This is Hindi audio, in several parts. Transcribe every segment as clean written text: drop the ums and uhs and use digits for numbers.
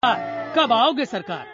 कब आओगे सरकार?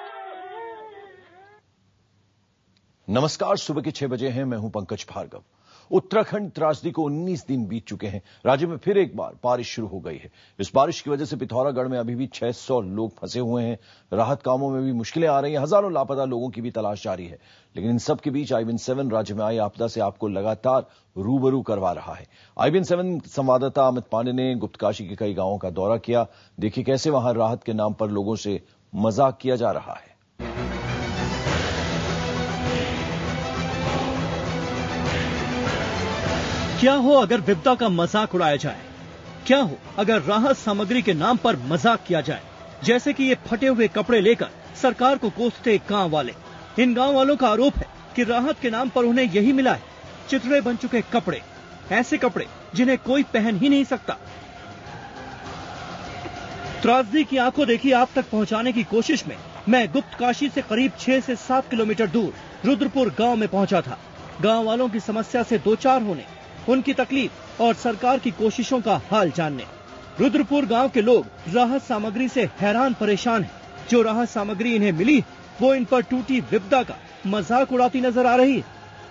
नमस्कार, सुबह के 6 बजे हैं। मैं हूं पंकज भार्गव। उत्तराखंड त्रासदी को 19 दिन बीत चुके हैं। राज्य में फिर एक बार बारिश शुरू हो गई है। इस बारिश की वजह से पिथौरागढ़ में अभी भी 600 लोग फंसे हुए हैं। राहत कामों में भी मुश्किलें आ रही हैं। हजारों लापता लोगों की भी तलाश जारी है। लेकिन इन सब के बीच I-7 राज्य में आई आपदा से आपको लगातार रूबरू करवा रहा है। I-7 संवाददाता अमित पांडे ने गुप्तकाशी के कई गांवों का दौरा किया। देखिए कैसे वहां राहत के नाम पर लोगों से मजाक किया जा रहा है। क्या हो अगर विपदा का मजाक उड़ाया जाए? क्या हो अगर राहत सामग्री के नाम पर मजाक किया जाए? जैसे कि ये फटे हुए कपड़े लेकर सरकार को कोसते गांव वाले। इन गांव वालों का आरोप है कि राहत के नाम पर उन्हें यही मिला है, चिथड़े बन चुके कपड़े। ऐसे कपड़े जिन्हें कोई पहन ही नहीं सकता। त्रासदी की आंखों देखी आप तक पहुंचाने की कोशिश में मैं गुप्तकाशी से करीब 6 से 7 किलोमीटर दूर रुद्रपुर गांव में पहुंचा था। गांव वालों की समस्या से दो चार होने, उनकी तकलीफ और सरकार की कोशिशों का हाल जानने। रुद्रपुर गांव के लोग राहत सामग्री से हैरान परेशान हैं। जो राहत सामग्री इन्हें मिली वो इन पर टूटी विपदा का मजाक उड़ाती नजर आ रही है।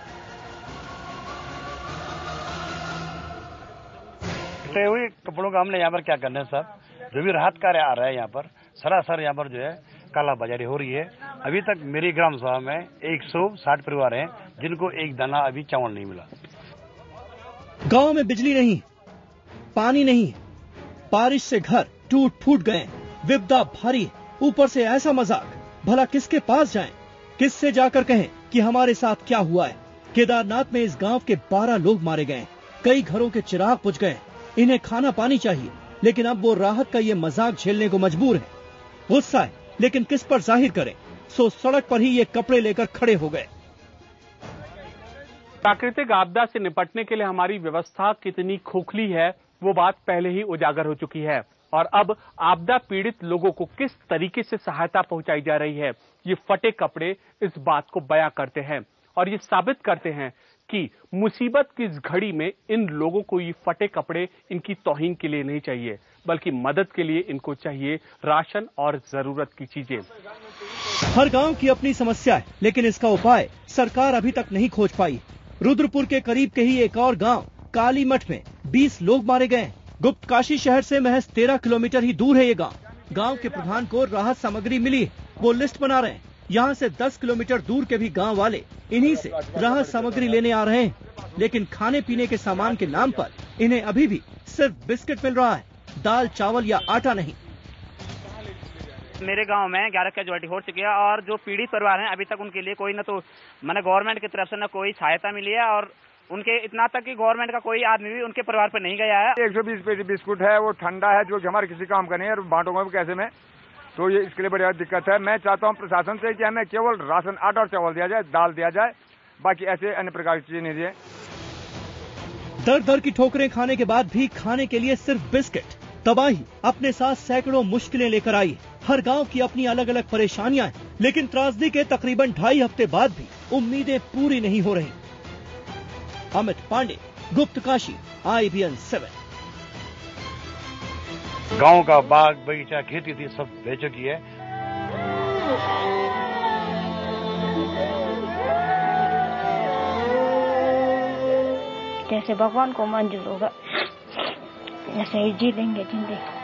टूटे हुए कपड़ों का हमने यहाँ पर क्या करना है साहब? जो भी राहत कार्य आ रहा है यहाँ पर सरासर यहाँ पर जो है काला बाजारी हो रही है। अभी तक मेरी ग्राम सभा में 160 परिवार हैं जिनको एक दाना अभी चावल नहीं मिला। गांव में बिजली नहीं, पानी नहीं, बारिश से घर टूट फूट गए, विपदा भारी, ऊपर से ऐसा मजाक। भला किसके पास जाएं? किससे जाकर कहें कि हमारे साथ क्या हुआ है? केदारनाथ में इस गांव के 12 लोग मारे गए। कई घरों के चिराग बुझ गए। इन्हें खाना पानी चाहिए, लेकिन अब वो राहत का ये मजाक झेलने को मजबूर है। गुस्सा है, लेकिन किस पर जाहिर करें? सो सड़क पर ही ये कपड़े लेकर खड़े हो गए। प्राकृतिक आपदा से निपटने के लिए हमारी व्यवस्था कितनी खोखली है वो बात पहले ही उजागर हो चुकी है। और अब आपदा पीड़ित लोगों को किस तरीके से सहायता पहुंचाई जा रही है, ये फटे कपड़े इस बात को बयां करते हैं और ये साबित करते हैं कि मुसीबत की इस घड़ी में इन लोगों को ये फटे कपड़े इनकी तौहीन के लिए नहीं चाहिए, बल्कि मदद के लिए इनको चाहिए राशन और जरूरत की चीजें। हर गांव की अपनी समस्या है, लेकिन इसका उपाय सरकार अभी तक नहीं खोज पाई। रुद्रपुर के करीब के ही एक और गांव कालीमठ में 20 लोग मारे गए। गुप्तकाशी शहर से महज 13 किलोमीटर ही दूर है ये गांव। गांव के प्रधान को राहत सामग्री मिली, वो लिस्ट बना रहे हैं। यहाँ से 10 किलोमीटर दूर के भी गांव वाले इन्हीं से राहत सामग्री लेने आ रहे हैं, लेकिन खाने पीने के सामान के नाम पर इन्हें अभी भी सिर्फ बिस्किट मिल रहा है, दाल चावल या आटा नहीं। मेरे गांव में 11 कैजुअलिटी हो चुकी है और जो पीड़ित परिवार हैं अभी तक उनके लिए कोई न तो मैंने गवर्नमेंट की तरफ से न कोई सहायता मिली है और उनके इतना तक कि गवर्नमेंट का कोई आदमी भी उनके परिवार पर नहीं गया है। 120 पेटी बिस्कुट है, वो ठंडा है जो हमारे किसी काम का नहीं है और बांटूंगा कैसे में, तो ये इसके लिए बड़ी दिक्कत है। मैं चाहता हूँ प्रशासन से कि हमें केवल राशन आटा और चावल दिया जाए, दाल दिया जाए, बाकी ऐसे अन्य प्रकार की चीजें नहीं दिए। दर दर की ठोकरें खाने के बाद भी खाने के लिए सिर्फ बिस्किट। तबाही अपने साथ सैकड़ों मुश्किलें लेकर आई। हर गांव की अपनी अलग अलग परेशानियां हैं, लेकिन त्रासदी के तकरीबन 2.5 हफ्ते बाद भी उम्मीदें पूरी नहीं हो रही। अमित पांडे, गुप्तकाशी, IBN7। गांव का बाग बगीचा खेती थी सब बह चुकी है। जैसे भगवान को मंजूर होगा ऐसे ही जी लेंगे जिंदगी।